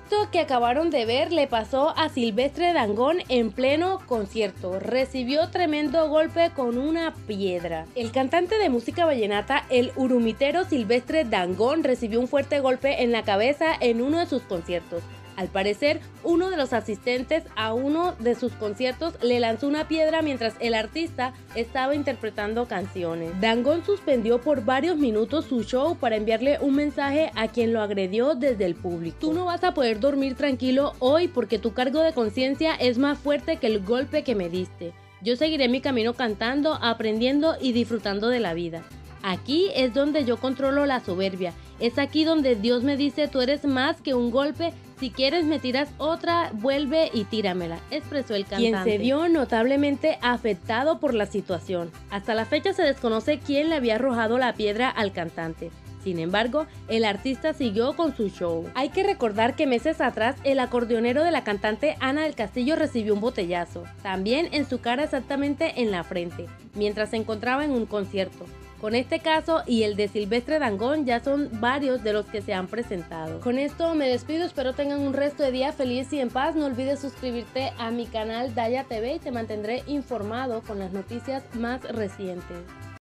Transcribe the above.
Esto que acabaron de ver le pasó a Silvestre Dangond en pleno concierto. Recibió tremendo golpe con una piedra. El cantante de música vallenata, el urumitero Silvestre Dangond, recibió un fuerte golpe en la cabeza en uno de sus conciertos. Al parecer, uno de los asistentes a uno de sus conciertos le lanzó una piedra mientras el artista estaba interpretando canciones. Dangond suspendió por varios minutos su show para enviarle un mensaje a quien lo agredió desde el público. Tú no vas a poder dormir tranquilo hoy porque tu cargo de conciencia es más fuerte que el golpe que me diste. Yo seguiré mi camino cantando, aprendiendo y disfrutando de la vida. Aquí es donde yo controlo la soberbia. Es aquí donde Dios me dice: tú eres más que un golpe. Si quieres me tiras otra, vuelve y tíramela, expresó el cantante, quien se vio notablemente afectado por la situación. Hasta la fecha se desconoce quién le había arrojado la piedra al cantante. Sin embargo, el artista siguió con su show. Hay que recordar que meses atrás el acordeonero de la cantante Ana del Castillo recibió un botellazo, también en su cara, exactamente en la frente, mientras se encontraba en un concierto. Con este caso y el de Silvestre Dangond ya son varios de los que se han presentado. Con esto me despido, espero tengan un resto de día feliz y en paz. No olvides suscribirte a mi canal Daya TV y te mantendré informado con las noticias más recientes.